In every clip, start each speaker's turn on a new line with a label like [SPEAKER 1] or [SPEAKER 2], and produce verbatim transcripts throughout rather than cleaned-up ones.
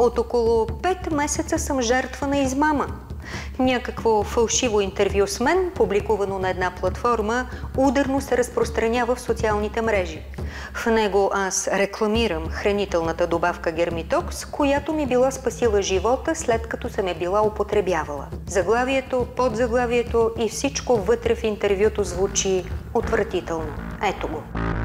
[SPEAKER 1] От около пет месеца съм жертва на измама. Някакво фалшиво интервю с мен, публикувано на една платформа, ударно се разпространява в социалните мрежи. В него аз рекламирам хранителната добавка Гермитокс, която ми била спасила живота, след като съм я била употребявала. Заглавието, подзаглавието и всичко вътре в интервюто звучи отвратително. Ето го.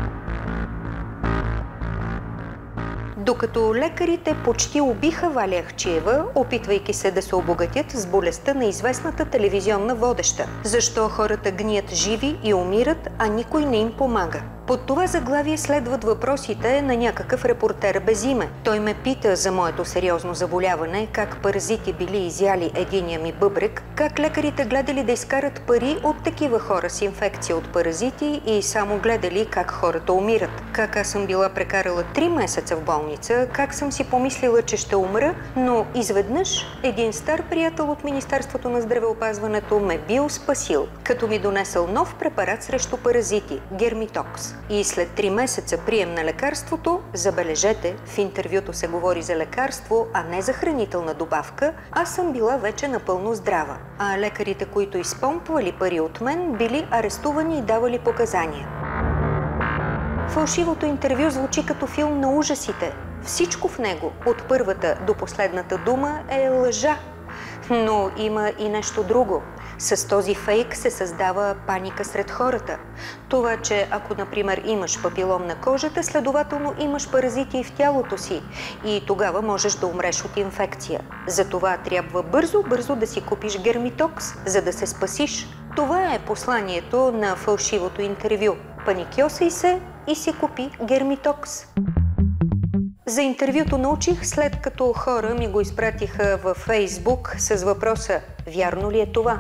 [SPEAKER 1] Докато лекарите почти убиха Валя Ахчиева, опитвайки се да се обогатят с болестта на известната телевизионна водеща. Защо хората гният живи и умират, а никой не им помага? Под това заглавие следват въпросите на някакъв репортер без име. Той ме пита за моето сериозно заболяване, как паразити били изяли единия ми бъбрек, как лекарите гледали да изкарат пари от такива хора с инфекция от паразити и само гледали как хората умират. Как аз съм била прекарала три месеца в болница, как съм си помислила, че ще умра, но изведнъж един стар приятел от Министерството на здравеопазването ме бил спасил, като ми донесъл нов препарат срещу паразити – Гермитокс. И след три месеца прием на лекарството, забележете, в интервюто се говори за лекарство, а не за хранителна добавка, аз съм била вече напълно здрава. А лекарите, които изпомпвали пари от мен, били арестувани и давали показания. Фалшивото интервю звучи като филм на ужасите. Всичко в него, от първата до последната дума, е лъжа. Но има и нещо друго. С този фейк се създава паника сред хората. Това, че ако, например, имаш папилом на кожата, следователно имаш паразити в тялото си и тогава можеш да умреш от инфекция. Затова трябва бързо-бързо да си купиш Гермитокс, за да се спасиш. Това е посланието на фалшивото интервю. Паникьосай се и си купи Гермитокс. За интервюто научих, след като хора ми го изпратиха във Фейсбук с въпроса «Вярно ли е това?».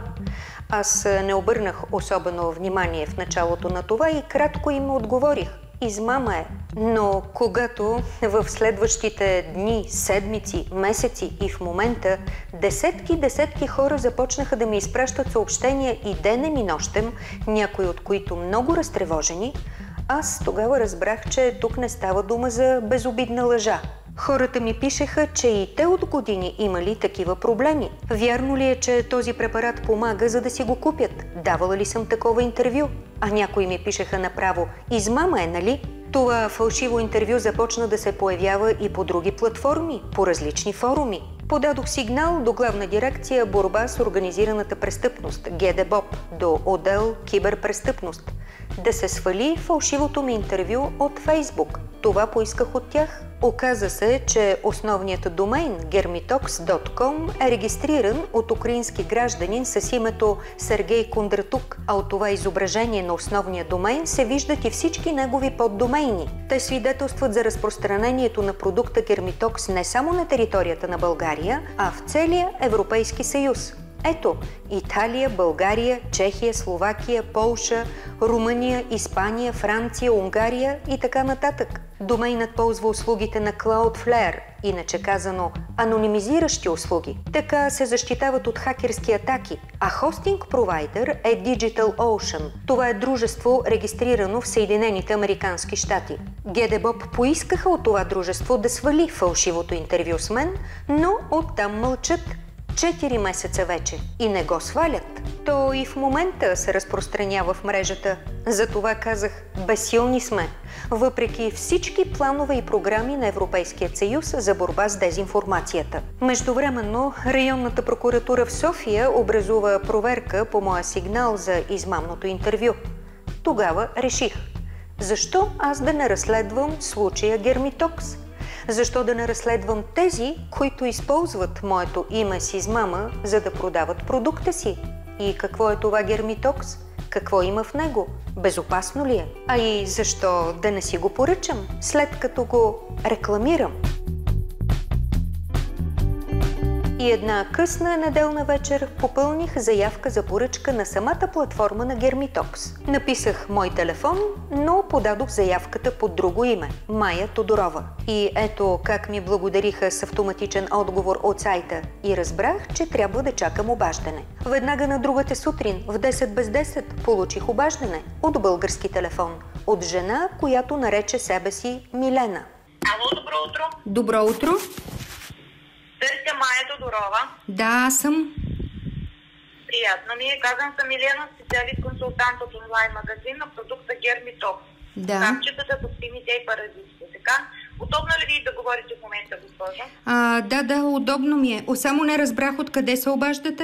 [SPEAKER 1] Аз не обърнах особено внимание в началото на това и кратко им отговорих «Измама е». Но когато в следващите дни, седмици, месеци и в момента десетки-десетки хора започнаха да ми изпращат съобщения и денем и нощем, някои от които много разтревожени, аз тогава разбрах, че тук не става дума за безобидна лъжа. Хората ми пишеха, че и те от години имали такива проблеми. Вярно ли е, че този препарат помага, за да си го купят? Давала ли съм такова интервю? А някои ми пишеха направо «Измама е, нали?» Това фалшиво интервю започна да се появява и по други платформи, по различни форуми. Подадох сигнал до Главна дирекция борба с организираната престъпност, ГДБОП, до отдел киберпрестъпност, да се свали фалшивото ми интервю от Фейсбук. Това поисках от тях. Оказа се, че основният домейн гермитокс точка ком е регистриран от украински гражданин с името Сергей Кондратук, а от това изображение на основния домейн се виждат и всички негови поддомейни. Те свидетелстват за разпространението на продукта Гермитокс не само на територията на България, а в целия Европейски съюз. Ето, Италия, България, Чехия, Словакия, Полша, Румъния, Испания, Франция, Унгария и така нататък. Домейнът ползва услугите на Cloudflare, иначе казано анонимизиращи услуги. Така се защитават от хакерски атаки, а хостинг провайдер е DigitalOcean. Това е дружество, регистрирано в Съединените американски щати. ГДБОП поискаха от това дружество да свали фалшивото интервю с мен, но оттам мълчат. Четири месеца вече и не го свалят. То и в момента се разпространява в мрежата. Затова казах, безсилни сме, въпреки всички планове и програми на Европейския съюз за борба с дезинформацията. Междувременно, районната прокуратура в София образува проверка по моя сигнал за измамното интервю. Тогава реших, защо аз да не разследвам случая Гермитокс? Защо да не разследвам тези, които използват моето име с измама, за да продават продукта си? И какво е това Гермитокс? Какво има в него? Безопасно ли е? А и защо да не си го поръчам, след като го рекламирам? И една късна неделна вечер попълних заявка за поръчка на самата платформа на Гермитокс. Написах мой телефон, но подадох заявката под друго име – Майя Тодорова. И ето как ми благодариха с автоматичен отговор от сайта и разбрах, че трябва да чакам обаждане. Веднага на другата сутрин, в десет без десет, получих обаждане от български телефон. От жена, която нарече себе си Милена.
[SPEAKER 2] Ало, добро утро.
[SPEAKER 1] Добро утро.
[SPEAKER 2] Здравейте, Майя Тодорова.
[SPEAKER 1] Да, аз съм.
[SPEAKER 2] Приятно ми е. Казвам съм Милена, специалист-консултант от онлайн магазин на продукта Гермитокс.
[SPEAKER 1] Да.
[SPEAKER 2] Капчетата, токсините и паразитите. Така? Удобно ли ви да говорите в момента, госпожа?
[SPEAKER 1] А, да, да, удобно ми е. О, само не разбрах откъде се обаждате?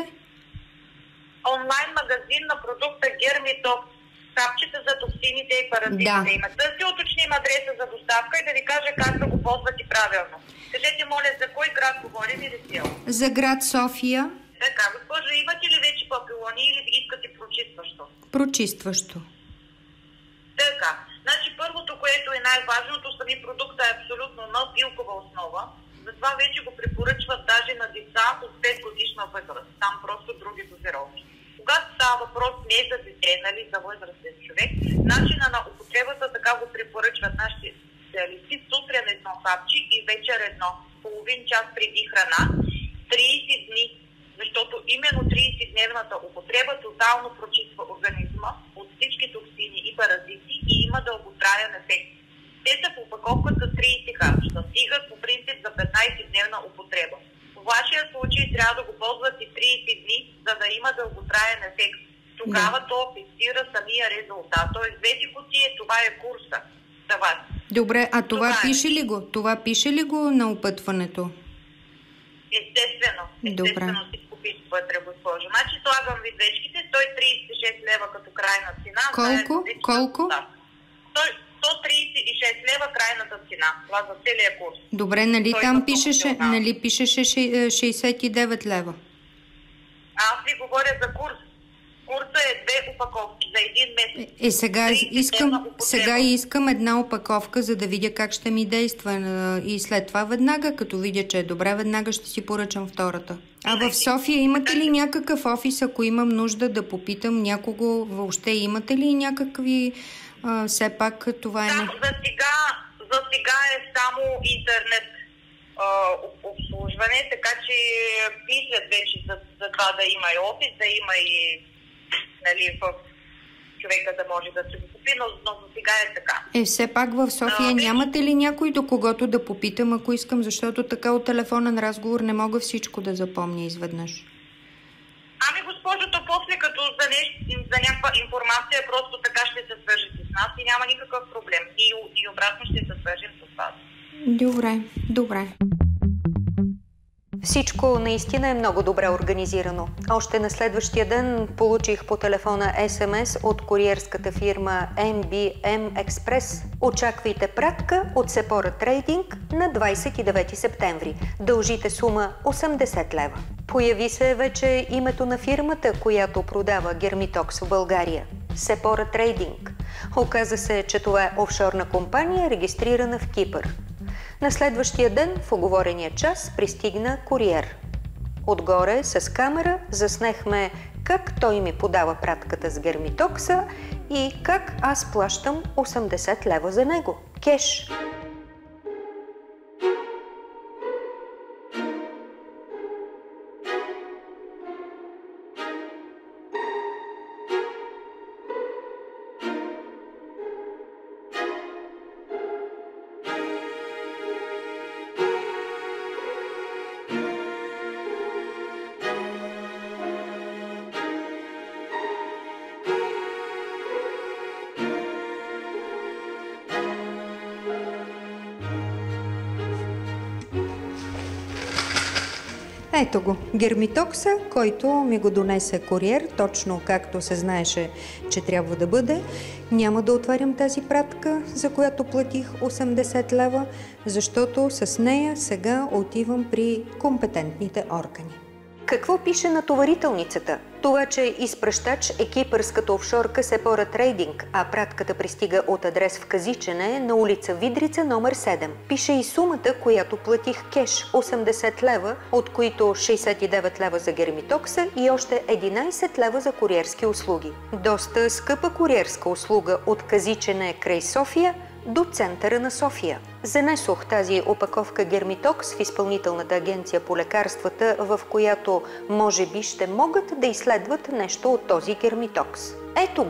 [SPEAKER 2] Онлайн магазин на продукта Гермитокс. Капчета за токсините и паразитите.
[SPEAKER 1] Да.
[SPEAKER 2] Има. Да си уточним адреса за доставка и да ви кажа как да го ползвате правилно. Кажете, моля, за кой град говорим или сел?
[SPEAKER 1] За град София.
[SPEAKER 2] Така, госпожо, имате ли вече папилони или искате прочистващо?
[SPEAKER 1] Прочистващо.
[SPEAKER 2] Така, значи първото, което е най-важното, сами продукта е абсолютно нов билкова основа. Затова вече го препоръчват даже на деца от пет годишна възраст. Там просто други дозировки. Когато става въпрос не за дете, нали, за възрастен човек, начина на употребата така го препоръчват нашите специалисти: сутрин едно хапче и вечер едно, половин час преди храна, трийсет дни. Защото именно трийсетдневната употреба тотално прочиства организма от всички токсини и паразити и има дълготраен ефект. Те са в упаковка с трийсет хапчета, стигат по принцип за петнайсетдневна употреба. В вашия случай трябва да го ползвате трийсет дни, за да има дълготраен ефект. Тогава да. То фиксира самия резултат. Тоест, двете кутии, това е курса за вас.
[SPEAKER 1] Добре, а това, това пише
[SPEAKER 2] е.
[SPEAKER 1] ли го? Това пише ли го на опътването?
[SPEAKER 2] Естествено. Естествено
[SPEAKER 1] Добре.
[SPEAKER 2] си купите вътре, госпожо. Значи слагам ви двечките, сто трийсет и шест лева като крайна цена.
[SPEAKER 1] Колко?
[SPEAKER 2] Заедно,
[SPEAKER 1] Колко?
[SPEAKER 2] сто трийсет и шест лева крайната цена. Това за целия курс.
[SPEAKER 1] Добре, нали
[SPEAKER 2] Той
[SPEAKER 1] там
[SPEAKER 2] е
[SPEAKER 1] пишеше,
[SPEAKER 2] пропорционален.
[SPEAKER 1] нали пишеше шейсет и девет лева?
[SPEAKER 2] Аз ви говоря за курс. Курса е две упаковки за един месец.
[SPEAKER 1] Е, сега искам, сега искам една опаковка, за да видя как ще ми действа. И след това веднага, като видя, че е добре, веднага ще си поръчам втората. А в София имате ли някакъв офис, ако имам нужда да попитам някого? Въобще имате ли някакви... А, все пак това е...
[SPEAKER 2] Там за сега, за сега е само интернет а, обслужване, така че мислят вече за, за това да има и офис, да има и, нали, в човека да може да се го купи, но, но за сега е така.
[SPEAKER 1] Е, все пак в София а, нямате ли някой до когото да попитам, ако искам, защото така от телефонен разговор не мога всичко да запомня изведнъж?
[SPEAKER 2] Ами, госпожото, после като за, нещо, за някаква информация, просто така ще се свържете с нас и няма никакъв проблем. И, и обратно ще се свържем с вас.
[SPEAKER 1] Добре, добре.
[SPEAKER 3] Всичко наистина е много добре организирано. Още на следващия ден получих по телефона ес ем ес от куриерската фирма ем би ем Express. Очаквайте пратка от Sephora Trading на двайсет и девети септември. Дължите сума осемдесет лева. Появи се вече името на фирмата, която продава Гермитокс в България. Sephora Trading. Оказа се, че това е офшорна компания, регистрирана в Кипър. На следващия ден в уговорения час пристигна куриер. Отгоре с камера заснехме как той ми подава пратката с Гермитокса и как аз плащам осемдесет лева за него. Кеш. Ето го, Гермитокса, който ми го донесе куриер, точно както се знаеше, че трябва да бъде. Няма да отварям тази пратка, за която платих осемдесет лева, защото с нея сега отивам при компетентните органи. Какво пише на товарителницата? Това, че изпращач е кипърската офшорка Sephora Trading, а пратката пристига от адрес в Казичене на улица Видрица номер седем. Пише и сумата, която платих кеш – осемдесет лева, от които шейсет и девет лева за Гермитокса и още единайсет лева за куриерски услуги. Доста скъпа куриерска услуга от Казичене край София до центъра на София. Занесох тази опаковка Гермитокс в Изпълнителната агенция по лекарствата, в която може би ще могат да изследват нещо от този Гермитокс. Ето го,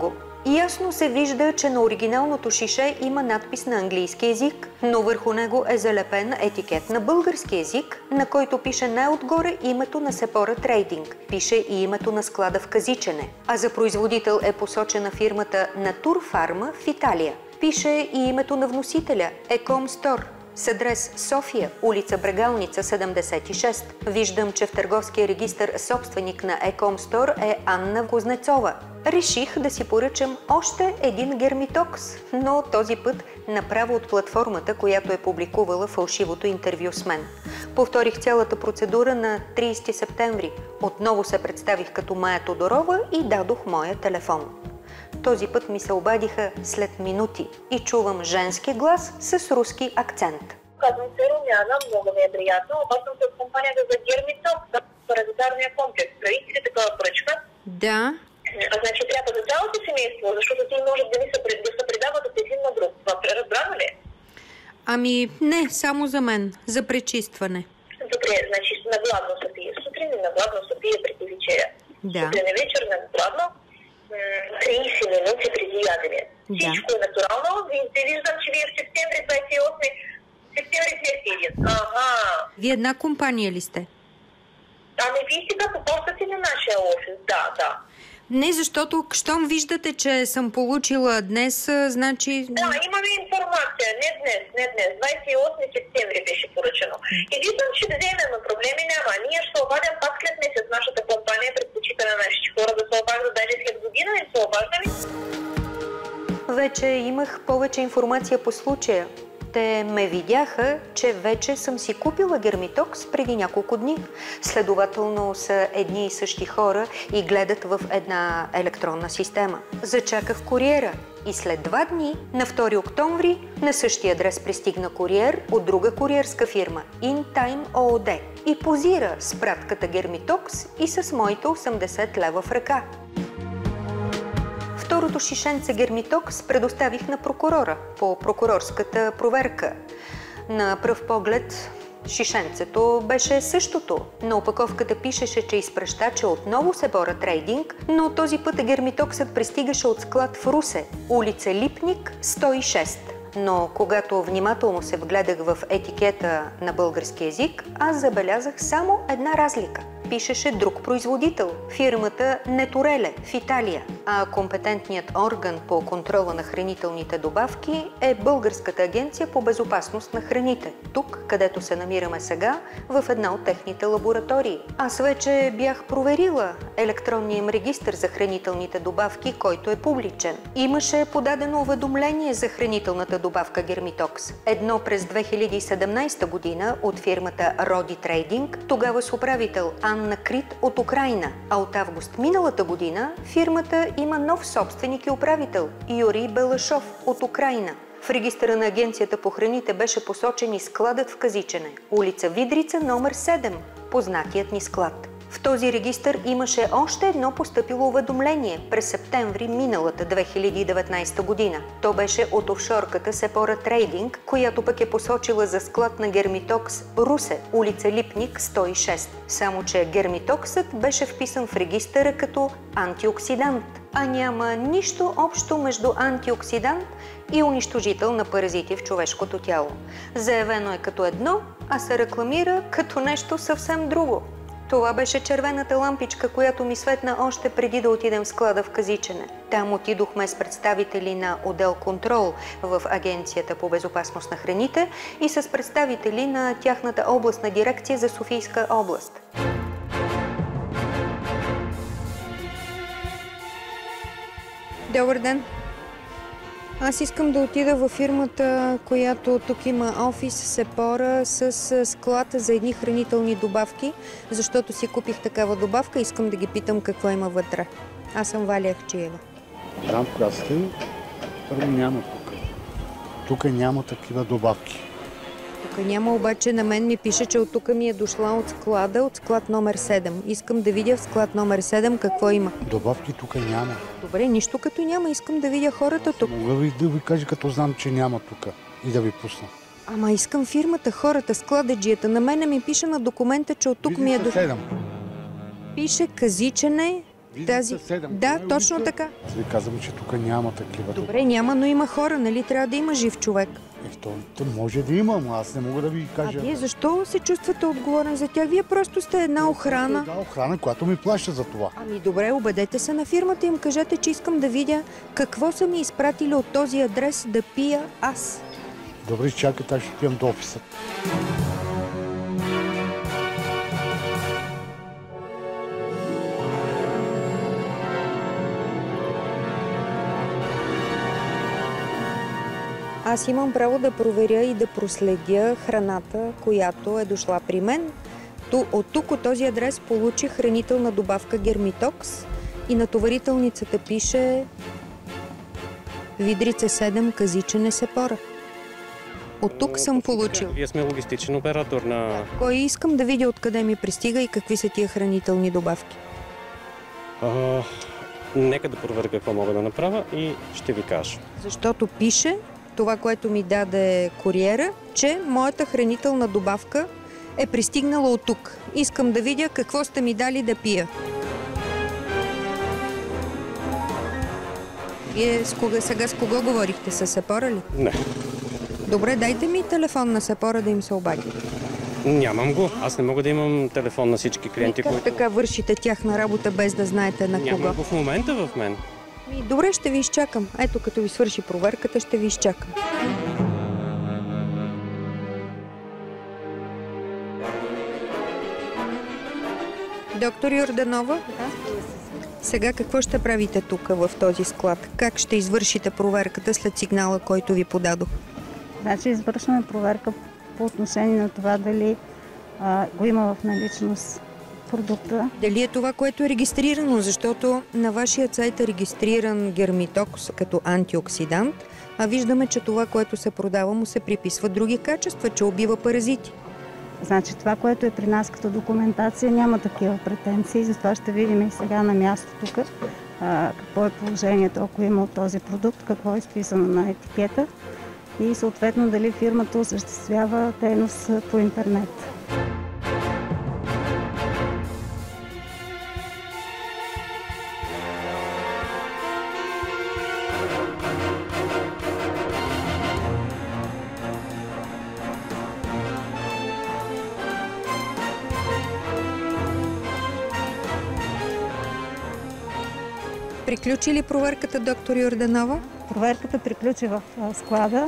[SPEAKER 1] Ясно се вижда, че на оригиналното шише има надпис на английски език, но върху него е залепен етикет на български език, на който пише най-отгоре името на Сепора Трейдинг. Пише и името на склада в Казичене. А за производител е посочена фирмата Натурфарма в Италия. Пише и името на вносителя – Еком Стор, с адрес София, улица Брегалница, седемдесет и шест. Виждам, че в търговския регистър собственик на Еком Стор е Анна Кузнецова. Реших да си поръчам още един гермитокс, но този път направо от платформата, която е публикувала фалшивото интервю с мен. Повторих цялата процедура на трийсети септември. Отново се представих като Мая Тодорова и дадох моя телефон. Този път ми се обадиха след минути и чувам женски глас с руски акцент.
[SPEAKER 4] Казвам се Румяна, много ми е приятно. Обаче се от компанията за гермитокс, за паразитарния комплекс. Правите ли такава поръчка?
[SPEAKER 3] Да.
[SPEAKER 4] А значи трябва за цялото семейство, защото ти може да, се, да се предават от един на друг. Това преразбрано ли?
[SPEAKER 3] Ами не, само за мен, за пречистване.
[SPEAKER 4] Добре, значи на гладно се пие сутрин и на гладно се пие преди вечеря.
[SPEAKER 3] Да.
[SPEAKER 4] Сутрин и вечер на гладно, трийсет минути преди ядене.
[SPEAKER 3] Да.
[SPEAKER 4] Всичко е натурално. Виждам, че вие в септември двадесет и осми септември двеста и един. Ага.
[SPEAKER 3] Вие една компания ли сте?
[SPEAKER 4] Ами вие сега попостате на нашия офис, да, да.
[SPEAKER 3] Не, защото щом виждате, че съм получила днес, значи...
[SPEAKER 4] Да, имаме информация. Не днес, не днес. двадесет и осми септември беше поръчано. И виждам, че да вземем, но проблеми няма. Ние ще обадим пак след месец. Нашата компания предпочита на нашите хора да се обажда даже след година и се обаждаме.
[SPEAKER 1] Вече имах повече информация по случая. Те ме видяха, че вече съм си купила гермитокс преди няколко дни. Следователно са едни и същи хора и гледат в една електронна система. Зачаках куриера и след два дни, на втори октомври, на същия адрес пристигна куриер от друга куриерска фирма InTime ООД и позира с пратката гермитокс и с моите осемдесет лева в ръка. Второто шишенце гермитокс предоставих на прокурора по прокурорската проверка. На пръв поглед шишенцето беше същото. На опаковката пишеше, че изпращача отново Сепора Трейдинг, но този път гермитоксът пристигаше от склад в Русе, улица Липник, сто и шест. Но когато внимателно се вгледах в етикета на български език, аз забелязах само една разлика. Пишеше друг производител – фирмата Нетореле в Италия, а компетентният орган по контрола на хранителните добавки е Българската агенция по безопасност на храните, тук, където се намираме сега, в една от техните лаборатории. Аз вече бях проверила електронния им регистър за хранителните добавки, който е публичен. Имаше подадено уведомление за хранителната добавка гермитокс. Едно през две хиляди и седемнадесета година от фирмата Роди Трейдинг, тогава с управител Анна Крит от Украйна, а от август миналата година фирмата има нов собственик и управител Юрий Белашов от Украйна. В регистъра на Агенцията по храните беше посочен и складът в Казичене, улица Видрица, номер седем, познатият ни склад. В този регистър имаше още едно постъпило уведомление през септември миналата две хиляди и деветнадесета година. То беше от офшорката Сепора Трейдинг, която пък е посочила за склад на гермитокс Русе, улица Липник, сто и шест. Само че гермитоксът беше вписан в регистъра като антиоксидант, а няма нищо общо между антиоксидант и унищожител на паразити в човешкото тяло. Заявено е като едно, а се рекламира като нещо съвсем друго. Това беше червената лампичка, която ми светна още преди да отидем в склада в Казичене. Там отидохме с представители на отдел контрол в Агенцията по безопасност на храните и с представители на тяхната областна дирекция за Софийска област.
[SPEAKER 3] Добър ден! Аз искам да отида във фирмата, която тук има офис, Сепора, с склад за едни хранителни добавки, защото си купих такава добавка и искам да ги питам какво има вътре. Аз съм Валя Ахчиева.
[SPEAKER 5] Там прасте, първо няма тук. Тук няма такива добавки.
[SPEAKER 3] Тук няма, обаче на мен ми пише, че от тук ми е дошла от склада, от склад номер седем. Искам да видя в склад номер седем какво има.
[SPEAKER 5] Добавки тук няма.
[SPEAKER 3] Добре, нищо като няма, искам да видя хората тук.
[SPEAKER 5] Мога ви да ви кажа, като знам, че няма тук и да ви пусна.
[SPEAKER 3] Ама искам фирмата, хората, склададжията. На мене ми пише на документа, че от тук ми е дошла.
[SPEAKER 5] седем.
[SPEAKER 3] Пише Казичене, Тази... Да, точно така.
[SPEAKER 5] Ви казвам, че тук няма такива.
[SPEAKER 3] Добре, няма, но има хора, нали? Трябва да има жив човек.
[SPEAKER 5] Е, то, то може да има, но аз не мога да ви кажа.
[SPEAKER 3] А вие защо се чувствате отговорен за тях? Вие просто сте една охрана.
[SPEAKER 5] Една охрана, която ми плаща за това.
[SPEAKER 3] Ами добре, убедете се на фирмата и им кажете, че искам да видя какво са ми изпратили от този адрес да пия аз.
[SPEAKER 5] Добре, чакайте, аз ще отивам до офиса.
[SPEAKER 3] Аз имам право да проверя и да проследя храната, която е дошла при мен. От тук, от този адрес, получих хранителна добавка Гермитокс и на товарителницата пише Видрица седем, Казичене, Сепора. От тук съм получил.
[SPEAKER 6] Вие сме логистичен оператор на...
[SPEAKER 3] Кой искам да видя откъде ми пристига и какви са тия хранителни добавки.
[SPEAKER 6] А, нека да проверя какво мога да направя и ще ви кажа.
[SPEAKER 3] Защото пише това, което ми даде куриера, че моята хранителна добавка е пристигнала от тук. Искам да видя какво сте ми дали да пия. Вие с кога, сега с кого говорихте? С Сепора ли?
[SPEAKER 6] Не.
[SPEAKER 3] Добре, дайте ми телефон на Сепора да им се обади.
[SPEAKER 6] Нямам го. Аз не мога да имам телефон на всички клиенти,
[SPEAKER 3] и как
[SPEAKER 6] които...
[SPEAKER 3] така вършите тяхна работа без да знаете на кого?
[SPEAKER 6] Нямам го в момента в мен.
[SPEAKER 3] И добре, ще ви изчакам. Ето, като ви свърши проверката, ще ви изчакам. Доктор Йорданова? Да. Сега какво ще правите тук в този склад? Как ще извършите проверката след сигнала, който ви подадох?
[SPEAKER 7] Значи извършваме проверка по отношение на това дали а, го има в наличност продукта.
[SPEAKER 3] Дали е това, което е регистрирано, защото на вашия сайт е регистриран Гермитокс като антиоксидант, а виждаме, че това, което се продава, му се приписва други качества, че убива паразити.
[SPEAKER 7] Значи това, което е при нас като документация, няма такива претенции, затова ще видим и сега на място тук какво е положението, ако има от този продукт, какво е изписано на етикета и съответно дали фирмата осъществява дейност по интернет.
[SPEAKER 3] Приключи ли проверката, доктор Йорданова?
[SPEAKER 7] Проверката приключи в склада.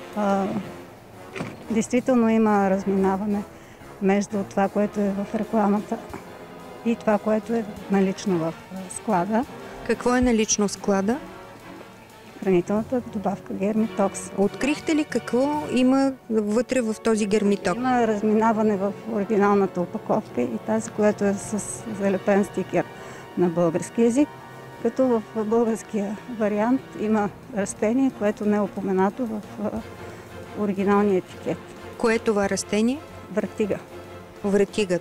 [SPEAKER 7] Действително има разминаване между това, което е в рекламата и това, което е налично в склада.
[SPEAKER 3] Какво е налично в склада?
[SPEAKER 7] Хранителната добавка Гермитокс.
[SPEAKER 3] Открихте ли какво има вътре в този Гермитокс?
[SPEAKER 7] Има разминаване в оригиналната опаковка и тази, която е с залепен стикер на български език. Като в българския вариант има растение, което не е упоменато в оригиналния етикет.
[SPEAKER 3] Кое е това растение?
[SPEAKER 7] Вратига.
[SPEAKER 3] Вратигата.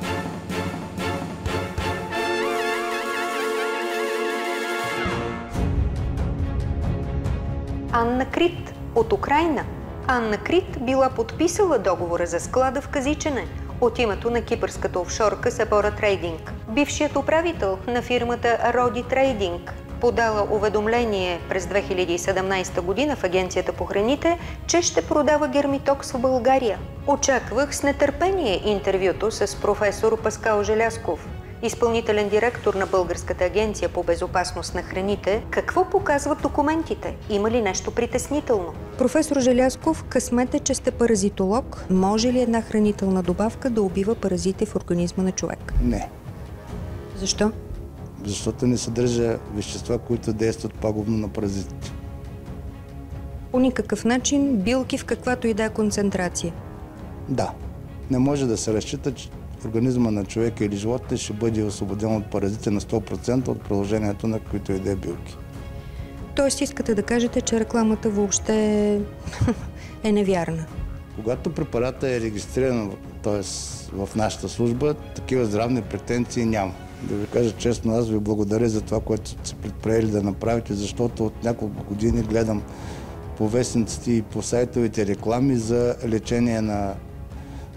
[SPEAKER 3] Анна Крит от Украйна. Анна Крит била подписала договора за склада в Казичене от името на кипърската офшорка Сепора Трейдинг. Бившият управител на фирмата Роди Трейдинг подала уведомление през две хиляди и седемнадесета година в Агенцията по храните, че ще продава Гермитокс в България. Очаквах с нетърпение интервюто с професор Паскал Желязков, изпълнителен директор на Българската агенция по безопасност на храните. Какво показват документите? Има ли нещо притеснително? Професор Желязков, късмет е, че сте паразитолог. Може ли една хранителна добавка да убива паразити в организма на човек?
[SPEAKER 8] Не.
[SPEAKER 3] Защо?
[SPEAKER 8] Защото не съдържа вещества, които действат пагубно на паразитите.
[SPEAKER 3] По никакъв начин билки в каквато и да е концентрация?
[SPEAKER 8] Да. Не може да се разчита, че организма на човека или животните ще бъде освободен от паразити на сто процента от приложението на които и да е билки.
[SPEAKER 3] Тоест искате да кажете, че рекламата въобще е невярна?
[SPEAKER 8] Когато препаратът е регистриран, т.е. в нашата служба, такива здравни претенции няма. Да ви кажа честно, аз ви благодаря за това, което сте предприели да направите, защото от няколко години гледам по вестниците и по сайтовите реклами за лечение на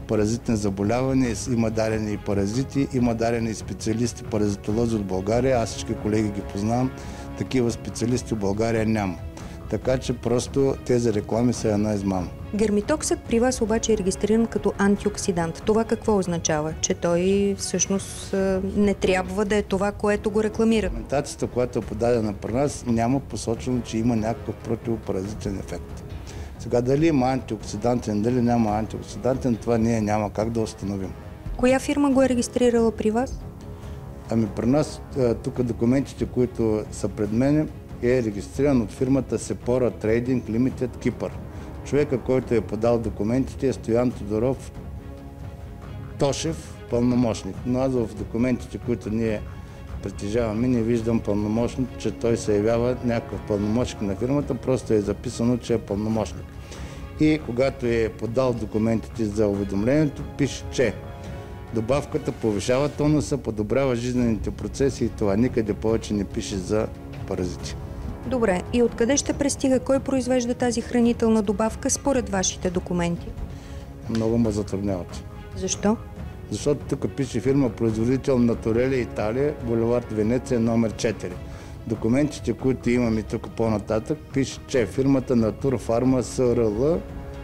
[SPEAKER 8] паразитни заболявания, има дарени и паразити, има дарени и специалисти паразитолози от България. Аз всички колеги ги познавам. Такива специалисти в България няма. Така че просто тези реклами са една измама.
[SPEAKER 3] Гермитоксът при вас обаче е регистриран като антиоксидант. Това какво означава? Че той всъщност не трябва да е това, което го рекламира?
[SPEAKER 8] Документацията, която е подадена при нас, няма посочено, че има някакъв противопаразитен ефект. Сега дали има антиоксидантен, дали няма антиоксидантен, това ние няма как да установим.
[SPEAKER 3] Коя фирма го е регистрирала при вас?
[SPEAKER 8] Ами при нас, тук документите, които са пред мен, е регистриран от фирмата Сепора Trading Limited Кипър. Човека, който е подал документите, е Стоян Тодоров Тошев, пълномощник. Но аз в документите, които ние притежаваме, не виждам пълномощник, че той се явява някакъв пълномощник на фирмата, просто е записано, че е пълномощник. И когато е подал документите за уведомлението, пише, че добавката повишава тонуса, подобрява жизнените процеси и това. Никъде повече не пише за паразити.
[SPEAKER 3] Добре, и откъде ще пристига? Кой произвежда тази хранителна добавка според вашите документи?
[SPEAKER 8] Много ме затрудняват.
[SPEAKER 3] Защо?
[SPEAKER 8] Защото тук пише фирма производител Натурели Италия, булевард Венеция, номер четири. Документите, които имаме тук по-нататък, пише, че фирмата Натурфарма СРЛ,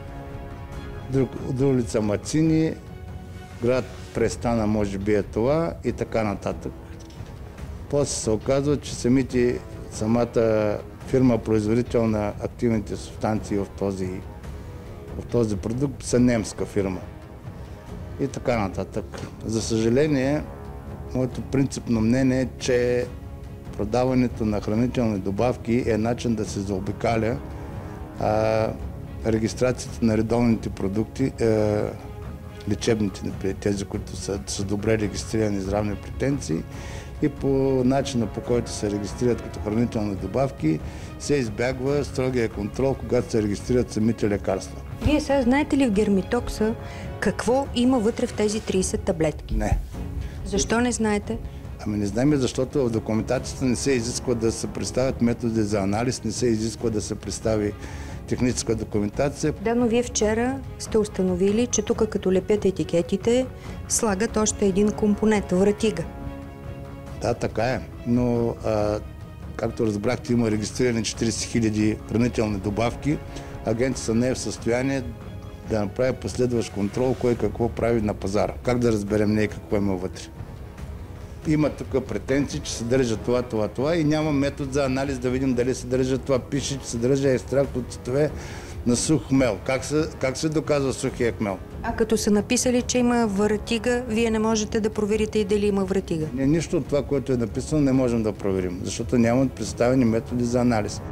[SPEAKER 8] до улица Мацини, град Престана, може би е това и така нататък. После се оказва, че самите, самата фирма производител на активните субстанции в този, в този продукт са немска фирма. И така нататък. За съжаление, моето принципно мнение е, че продаването на хранителни добавки е начин да се заобикаля а, регистрацията на редовните продукти, е, лечебните, тези, които са, са добре регистрирани здравни претенции, и по начина, по който се регистрират като хранителни добавки, се избягва строгия контрол, когато се регистрират самите лекарства.
[SPEAKER 3] Вие сега знаете ли в гермитокса какво има вътре в тези трийсет таблетки?
[SPEAKER 8] Не.
[SPEAKER 3] Защо не знаете?
[SPEAKER 8] Ами не знаем, защото в документацията не се изисква да се представят методи за анализ, не се изисква да се представи техническа документация.
[SPEAKER 3] Да, но вие вчера сте установили, че тук като лепят етикетите, слагат още един компонент – вратига.
[SPEAKER 8] Да, така е. Но, а, както разбрахте, има регистрирани четирийсет хиляди хранителни добавки. Агенцията не е в състояние да направи последващ контрол, кой какво прави на пазара. Как да разберем ние какво има вътре? Има тук претенции, че съдържа това, това, това и няма метод за анализ да видим дали съдържа това. Пише, че съдържа екстракт от цветове на сух хмел. Как се, как се доказва сухия хмел?
[SPEAKER 3] А като са написали, че има вратига, вие не можете да проверите и дали има вратига?
[SPEAKER 8] Не, нищо от това, което е написано, не можем да проверим, защото нямат представени методи за анализ.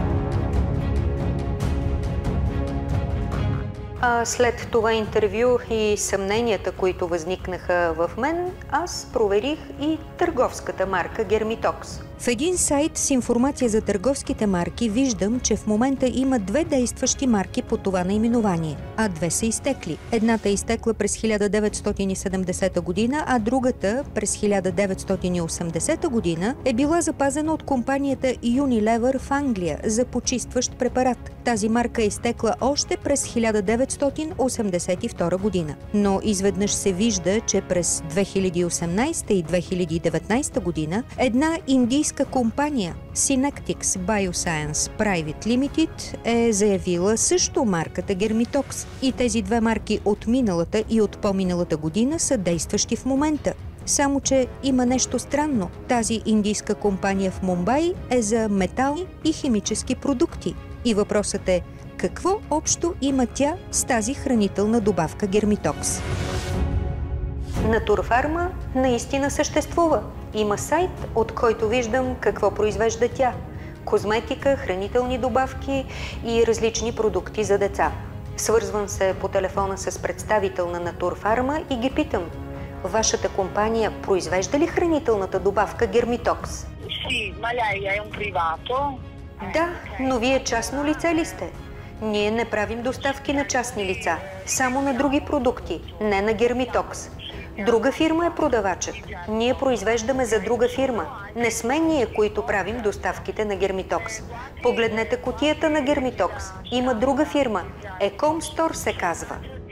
[SPEAKER 1] А след това интервю и съмненията, които възникнаха в мен, аз проверих и търговската марка Гермитокс.
[SPEAKER 3] В един сайт с информация за търговските марки виждам, че в момента има две действащи марки по това наименование, а две са изтекли. Едната е изтекла през хиляда деветстотин и седемдесета година, а другата през хиляда деветстотин и осемдесета година е била запазена от компанията Unilever в Англия за почистващ препарат. Тази марка е изтекла още през хиляда деветстотин осемдесет и втора година. Но изведнъж се вижда, че през две хиляди и осемнадесета и две хиляди и деветнадесета година една индийска компания Synectics Bioscience Private Limited е заявила също марката Гермитокс. И тези две марки от миналата и от по-миналата година са действащи в момента. Само че има нещо странно. Тази индийска компания в Мумбай е за метални и химически продукти. И въпросът е, какво общо има тя с тази хранителна добавка Гермитокс?
[SPEAKER 1] Натурфарма наистина съществува. Има сайт, от който виждам какво произвежда тя. Козметика, хранителни добавки и различни продукти за деца. Свързвам се по телефона с представител на Натурфарма и ги питам: вашата компания произвежда ли хранителната добавка Гермитокс?
[SPEAKER 2] Sì, ma lei è un privato?
[SPEAKER 1] Да, но вие частно лице ли сте? Ние не правим доставки на частни лица, само на други продукти, не на Гермитокс. Друга фирма е продавачът. Ние произвеждаме за друга фирма. Не сме ние, които правим доставките на Гермитокс. Погледнете кутията на Гермитокс. Има друга фирма. Екомстор се казва.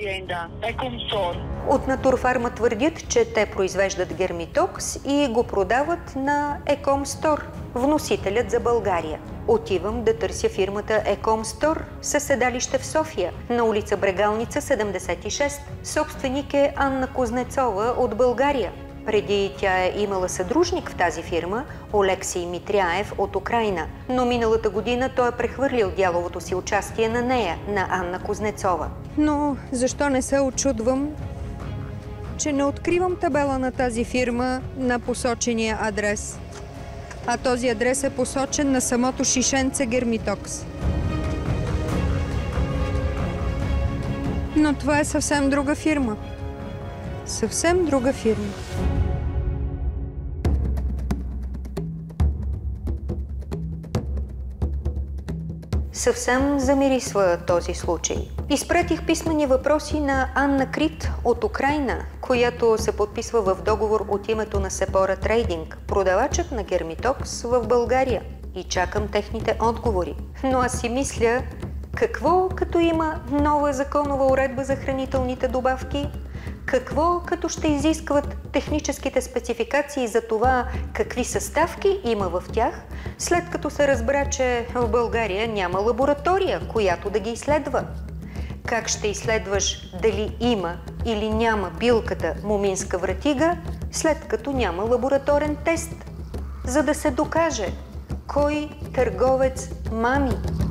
[SPEAKER 9] azienda, Ecomstor.
[SPEAKER 1] От Натурфарма твърдят, че те произвеждат Гермитокс и го продават на Екомстор, вносителят за България. Отивам да търся фирмата Екомстор със седалище в София, на улица Брегалница седемдесет и шест. Собственик е Анна Кузнецова от България. Преди тя е имала съдружник в тази фирма, Олексий Митряев от Украйна, но миналата година той е прехвърлил дяловото си участие на нея, на Анна Кузнецова.
[SPEAKER 3] Но защо не се очудвам, че не откривам табела на тази фирма на посочения адрес? А този адрес е посочен на самото шишенце Гермитокс. Но това е съвсем друга фирма. Съвсем друга фирма.
[SPEAKER 1] Съвсем замирисва този случай. Изпратих писмени въпроси на Анна Крит от Украйна, която се подписва в договор от името на Сепора Трейдинг, продавачът на Гермитокс в България. И чакам техните отговори. Но аз си мисля, какво като има нова законова уредба за хранителните добавки? Какво като ще изискват техническите спецификации за това какви съставки има в тях, след като се разбра, че в България няма лаборатория, която да ги изследва? Как ще изследваш дали има или няма билката моминска вратига, след като няма лабораторен тест? За да се докаже кой търговец мами.